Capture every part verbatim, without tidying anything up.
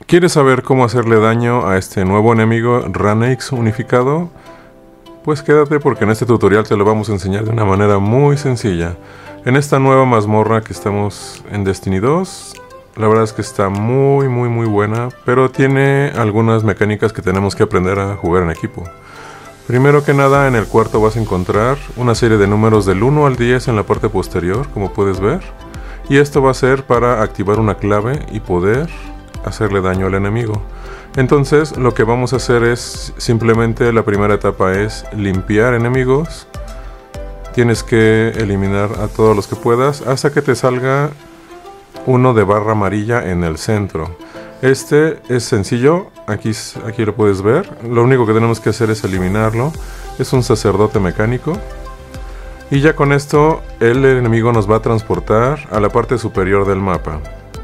¿Quieres saber cómo hacerle daño a este nuevo enemigo Ranix unificado? Pues quédate porque en este tutorial te lo vamos a enseñar de una manera muy sencilla. En esta nueva mazmorra que estamos en Destiny dos, la verdad es que está muy muy muy buena, pero tiene algunas mecánicas que tenemos que aprender a jugar en equipo. Primero que nada, en el cuarto vas a encontrar una serie de números del uno al diez en la parte posterior, como puedes ver. Y esto va a ser para activar una clave y poder hacerle daño al enemigo. Entonces lo que vamos a hacer es simplemente, la primera etapa es limpiar enemigos. Tienes que eliminar a todos los que puedas hasta que te salga uno de barra amarilla en el centro. Este es sencillo, aquí, aquí lo puedes ver. Lo único que tenemos que hacer es eliminarlo. Es un sacerdote mecánico. Y ya con esto el enemigo nos va a transportar a la parte superior del mapa.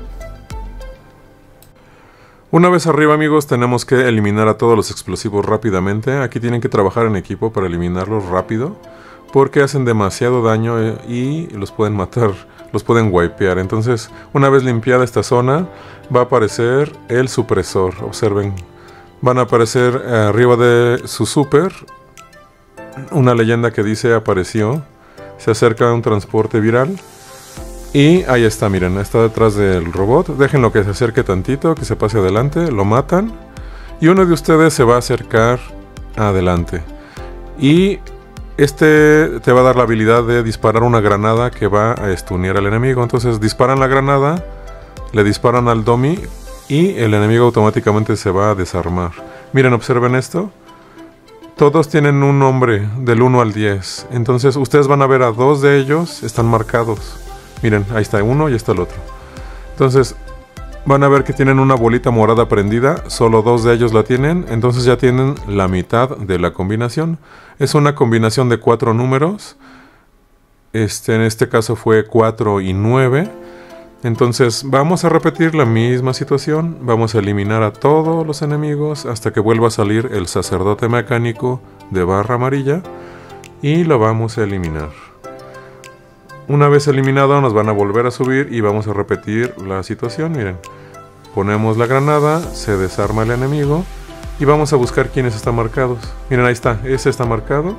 Una vez arriba, amigos, tenemos que eliminar a todos los explosivos rápidamente. Aquí tienen que trabajar en equipo para eliminarlos rápido, porque hacen demasiado daño y los pueden matar, los pueden wipear. Entonces, una vez limpiada esta zona, va a aparecer el supresor. Observen, van a aparecer arriba de su super una leyenda que dice apareció. Se acerca a un transporte viral. Y ahí está, miren, está detrás del robot. Déjenlo que se acerque tantito, que se pase adelante, lo matan. Y uno de ustedes se va a acercar adelante. Y este te va a dar la habilidad de disparar una granada que va a stunear al enemigo. Entonces disparan la granada, le disparan al dummy y el enemigo automáticamente se va a desarmar. Miren, observen esto. Todos tienen un nombre del uno al diez. Entonces ustedes van a ver a dos de ellos, están marcados. Miren, ahí está uno y está el otro. Entonces van a ver que tienen una bolita morada prendida. Solo dos de ellos la tienen. Entonces ya tienen la mitad de la combinación. Es una combinación de cuatro números. Este, en este caso fue cuatro y nueve. Entonces vamos a repetir la misma situación. Vamos a eliminar a todos los enemigos hasta que vuelva a salir el sacerdote mecánico de barra amarilla. Y lo vamos a eliminar. Una vez eliminado nos van a volver a subir y vamos a repetir la situación. Miren, ponemos la granada, se desarma el enemigo y vamos a buscar quiénes están marcados. Miren, ahí está, ese está marcado.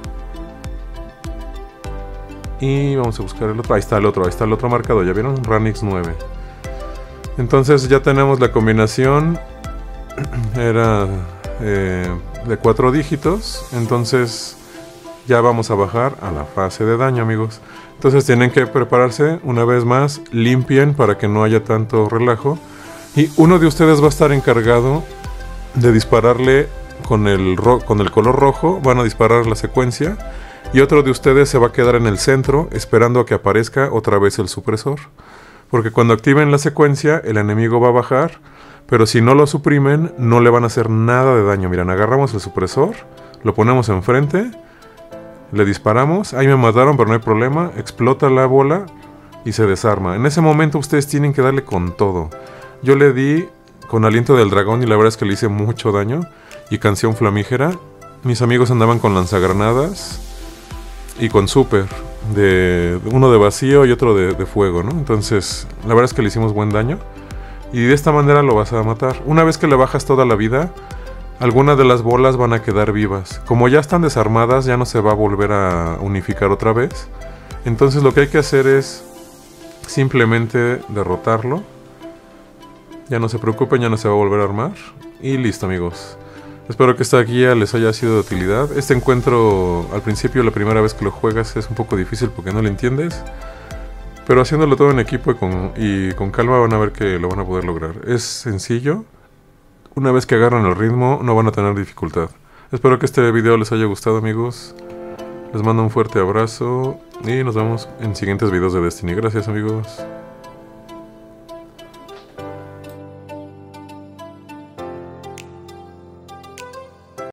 Y vamos a buscar el otro, ahí está el otro, ahí está el otro marcado, ¿ya vieron? Ranix nueve. Entonces ya tenemos la combinación, era eh, de cuatro dígitos, entonces ya vamos a bajar a la fase de daño, amigos. Entonces tienen que prepararse una vez más, limpien para que no haya tanto relajo. Y uno de ustedes va a estar encargado de dispararle con el, ro con el color rojo, van a disparar la secuencia. Y otro de ustedes se va a quedar en el centro esperando a que aparezca otra vez el supresor. Porque cuando activen la secuencia el enemigo va a bajar, pero si no lo suprimen no le van a hacer nada de daño. Miren, agarramos el supresor, lo ponemos enfrente. Le disparamos, ahí me mataron pero no hay problema, explota la bola y se desarma. En ese momento ustedes tienen que darle con todo. Yo le di con aliento del dragón y la verdad es que le hice mucho daño. Y canción flamígera. Mis amigos andaban con lanzagranadas y con super, de uno de vacío y otro de, de fuego, ¿no? Entonces la verdad es que le hicimos buen daño. Y de esta manera lo vas a matar. Una vez que le bajas toda la vida, algunas de las bolas van a quedar vivas. Como ya están desarmadas, ya no se va a volver a unificar otra vez. Entonces lo que hay que hacer es simplemente derrotarlo. Ya no se preocupen, ya no se va a volver a armar. Y listo, amigos. Espero que esta guía les haya sido de utilidad. Este encuentro, al principio, la primera vez que lo juegas, es un poco difícil porque no lo entiendes. Pero haciéndolo todo en equipo y con, y con calma van a ver que lo van a poder lograr. Es sencillo. Una vez que agarran el ritmo, no van a tener dificultad. Espero que este video les haya gustado, amigos. Les mando un fuerte abrazo y nos vemos en siguientes videos de Destiny. Gracias, amigos.